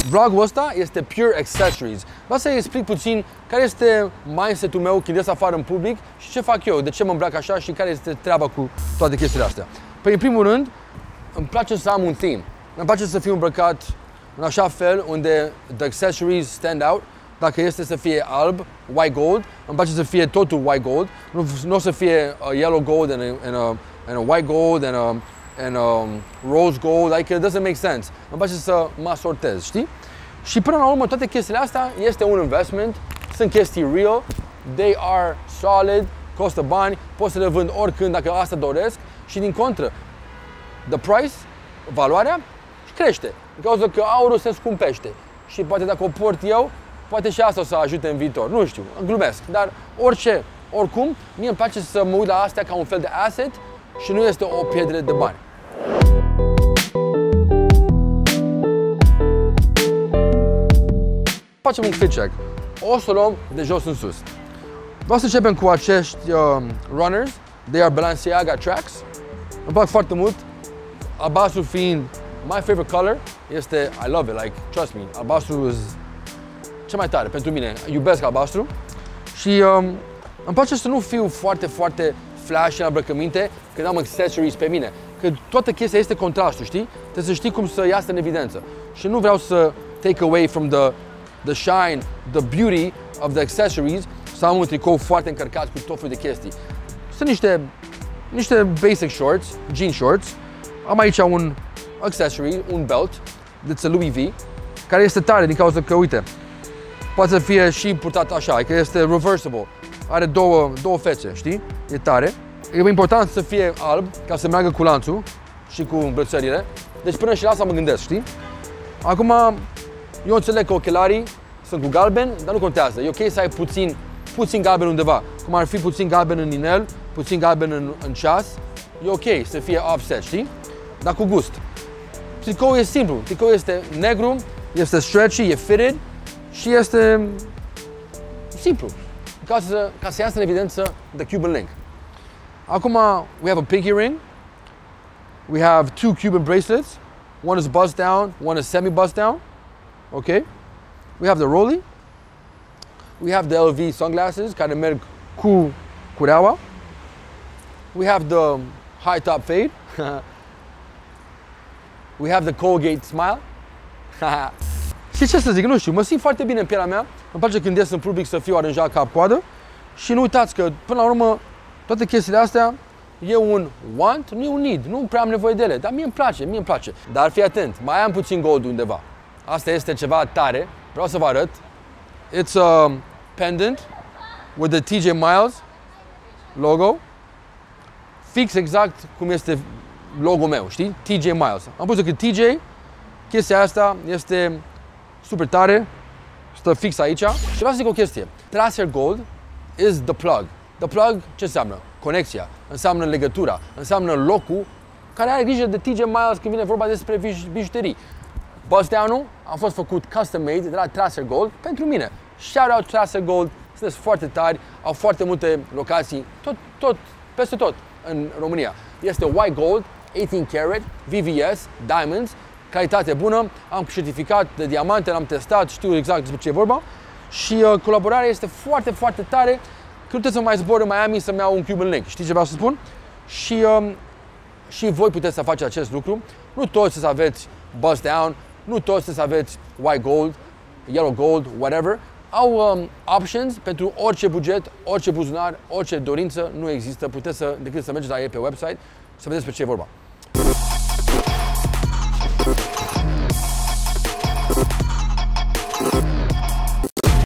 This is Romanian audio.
Vlogul ăsta este pure accessories. Vreau să-i explic puțin care este mindset-ul meu când ies afară în public și ce fac eu, de ce mă îmbrac așa și care este treaba cu toate chestiile astea. Păi, în primul rând, îmi place să am un theme. Îmi place să fiu îmbrăcat în așa fel unde the accessories stand out. Dacă este să fie alb, white gold, îmi place să fie totul white gold. Nu o să fie yellow gold and a white gold and rose gold, like it doesn't make sense. Îmi place să mă asortez, știi? Și până la urmă toate chestiile astea este un investment, sunt chestii real, they are solid, costă bani, pot să le vând oricând dacă asta doresc și din contră, the price, valoarea, crește. Din cauza că aurul se scumpește și poate dacă o port eu, poate și asta o să ajute în viitor, nu știu, glumesc, dar orice, oricum, mie îmi place să mă uit la astea ca un fel de asset și nu este o pierdere de bani. Facem un fit check. O să luăm de jos în sus. Vreau să începem cu acești runners. They are Balenciaga Tracks. Îmi plac foarte mult. Albastru fiind my favorite color. Este, I love it, like, trust me. Albastru is cel mai tare pentru mine. Iubesc albastru. Și îmi place să nu fiu foarte, foarte flashy în îmbrăcăminte când am accessories pe mine. Că toată chestia este contrastul, știi? Trebuie să știi cum să iasă în evidență. Și nu vreau să take away from the shine, the beauty of the accessories, să am un tricou foarte încărcat cu tot felul de chestii. Sunt niște basic shorts, jean shorts. Am aici un accessory, un belt, it's a Louis V, care este tare din cauza că, uite, poate să fie și purtat așa, că este reversible. Are două fețe, știi? E tare. E important să fie alb, ca să meargă cu lanțul și cu îmbrățările. Deci până și la asta mă gândesc, știi? Acum, eu înțeleg că ochelarii sunt cu galben, dar nu contează. E ok să ai puțin galben undeva. Cum ar fi puțin galben în inel, puțin galben în ceas. E ok să fie offset, știi? Dar cu gust. Tricoul e simplu. Tricoul este negru, este stretchy, e fitted și este simplu. Ca să iasă în evidență the Cuban link. Acum, we have a pinky ring. We have 2 Cuban bracelets. One is bust down, one is semi-bust down. Okay? We have the Rolly. We have the LV sunglasses, care merg cu cureaua. We have the high top fade. We have the Colgate smile. Și ce să zic, nu știu, mă simt foarte bine în pielea mea. Îmi place când ies în public să fiu aranjat cap-coadă. Și nu uitați că, până la urmă, toate chestiile astea e un want, nu e un need. Nu prea am nevoie de ele, dar mie îmi place. Dar fii atent, mai am puțin gold undeva. Asta este ceva tare, vreau să vă arăt. It's a pendant with the TJ Miles logo. Fix exact cum este logo meu, știi? TJ Miles. Am pus că TJ, chestia asta este super tare, stă fix aici. Și vreau să zic o chestie. Tracer Gold is the plug. The plug ce înseamnă? Conexia, înseamnă legătura, înseamnă locul care are grijă de TJ Miles când vine vorba despre bijuterii. Bust down-ul a fost făcut custom made de la Tracer Gold pentru mine. Shout out Tracer Gold, sunteți foarte tari, au foarte multe locații, peste tot în România. Este white gold, 18 karat, VVS, diamonds, calitate bună, am certificat de diamante, l-am testat, știu exact despre ce e vorba și colaborarea este foarte, foarte tare, că nu trebuie să mai zbor în Miami să-mi iau un Cuban link, știi ce vreau să spun? Și voi puteți să faceți acest lucru, nu toți să aveți bust down, nu toți să aveți white gold, yellow gold, whatever, au options pentru orice buget, orice buzunar, orice dorință, nu există, puteți decât să mergeți la ei pe website să vedeți pe ce e vorba.